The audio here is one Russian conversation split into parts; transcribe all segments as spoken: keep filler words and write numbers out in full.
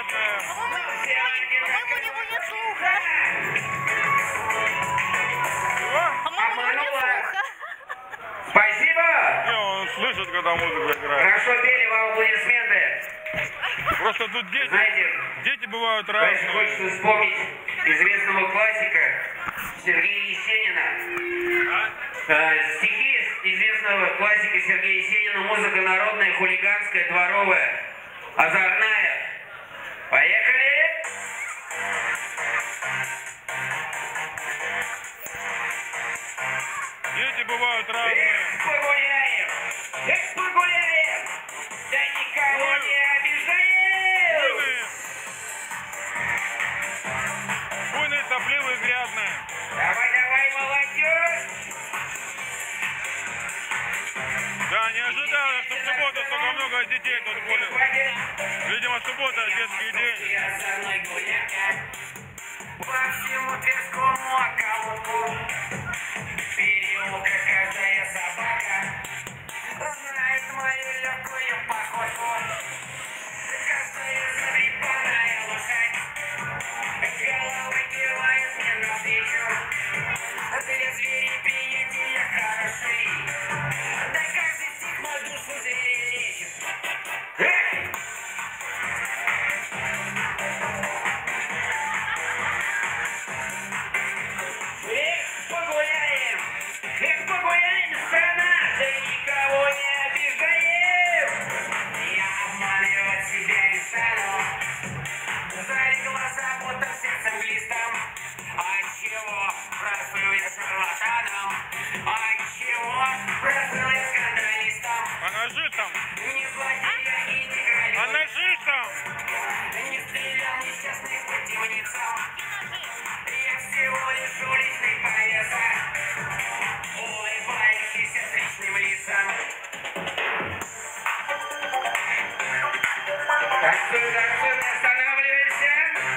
приятная. По-моему, у него нет слуха. По-моему, у него нет слуха. Спасибо! Не, он слышит, когда музыка играет. Хорошо пели, вам аплодисменты. Просто тут дети, Знаете, дети бывают дальше разные. хочется вспомнить известного классика Сергея Есенина. Э, стихи известного классика Сергея Есенина, музыка народная, хулиганская, дворовая, озорная. Поехали! Дети бывают разные. Эх, погуляем! Эх, погуляем! Да никого не обижаем! Буйные. Буйные, сопливые, грязные. Давай, давай, молодежь! Да, не ожидали, что в субботу столько много детей тут будет. Видимо, суббота, детский день. Озорной гуляка по всему Тверскому околотку. Переулка каждая собака знает мою легкую походку. Каждая затрепанная лошадь головой кивает мне навстречу. Для зверей приятия хороши, да каждый стих мою душу зверей лечит. Эй! Эх, погуляем! Эх, погуляем, страна! Да никого не обижаем! Я обманывать себя не стану. Сзади глаза, будто сердцем глистом. Отчего прослыл я шарлатаном? Отчего прослыл я скандалистом? А ножи там? Не злодея и не грабил. А ножи там? Не стрелял несчастных по темницам. Я всего лишь уличный повеса, улыбающийся встречным лицам. Танцуй, танцуй, не останавливайся.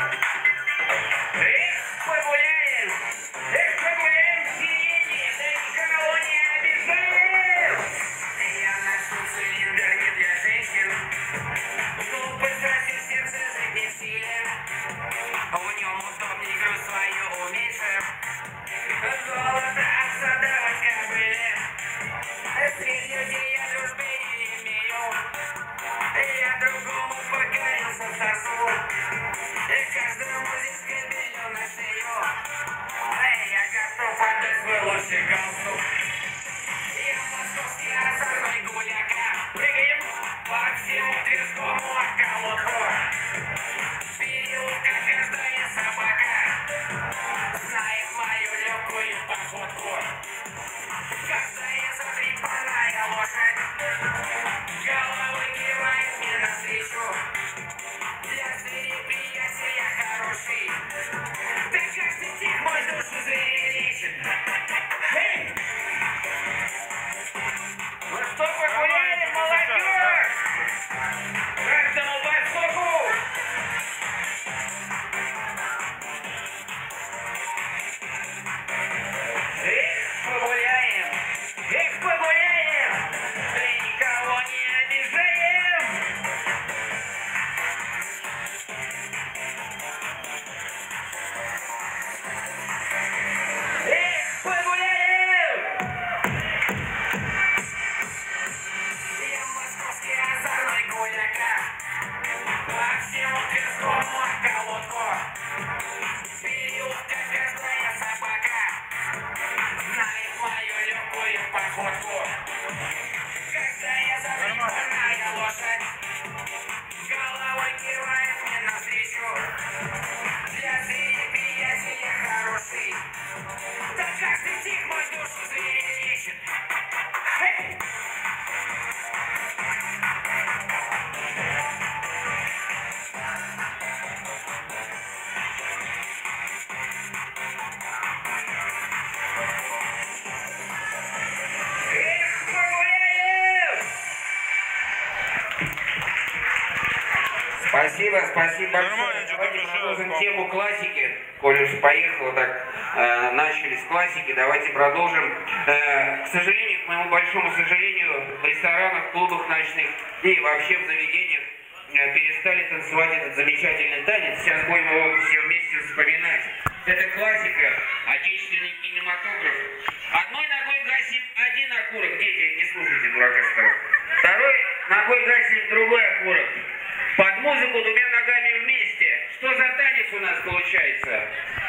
Эх, погуляем, эх, погуляем в сирене, да никого не обижаем. Я ношу цилиндр не для женщин, глупость красит сердце жить не в силе. В нем удобней груз свою уменьшив. Золото отсадовать кобыле. Среди людей я дружбы не имею. Я другому покорился в сосу. Каждому здесь кабелю на шею. Я готов отдать свой лучший галстук. Я московский озорной гуляка. Прыгаем по всему Тверскому околотку. Переулка каждая собака знает мою легкую походку. Каждая затрепанная лошадь головой кивает мне навстречу. Для зверей приятия хороший, да каждый стих мой душу зверей лечит. Эй! Ну что, погуляли, молодежь? Каждому востоку! Эх, погуляем! Эх, погуляем! Да никого не обижаем! Эх, погуляем! Я московский озорной гуляка. По всему Тверскому околотку. Переулка каждая собака знает мою легкую походку. Каждая затрепанная лошадь головой кивает мне навстречу. Для зверей приятия хороший, да каждый стих мой душу зверей лечит. Эй! Эх, погуляем! Спасибо, спасибо большое. Нормально, что-то Давайте решил, продолжим папа. тему классики. Коль уж поехал, так э, начали с классики, давайте продолжим. Э, к сожалению, к моему большому сожалению, в ресторанах, клубах ночных и вообще в заведениях перестали танцевать этот замечательный танец. Сейчас будем его все вместе вспоминать. Это классика, отечественный кинематограф. Одной ногой гасим один окурок. Дети, не слушайте дурака второй. Второй ногой гасим другой окурок. Под музыку двумя ногами вместе. Что за танец у нас получается?